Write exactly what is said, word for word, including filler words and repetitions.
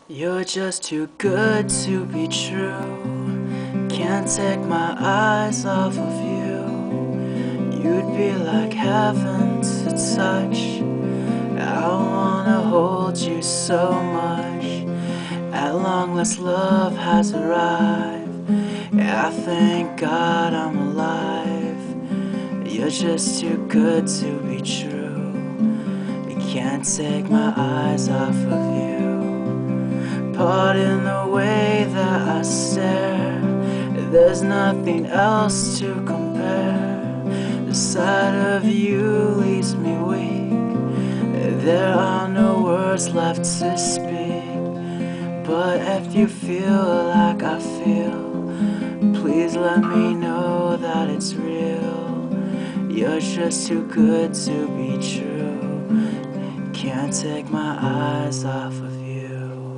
You're just too good to be true. Can't take my eyes off of you. You'd be like heaven to touch. I wanna hold you so much. At long last love has arrived. I thank God I'm alive. You're just too good to be true. I can't take my eyes off of you. Pardon the way that I stare. There's nothing else to compare. The sight of you leaves me weak. There are no words left to speak. But if you feel like I feel, please let me know that it's real. You're just too good to be true. Can't take my eyes off of you.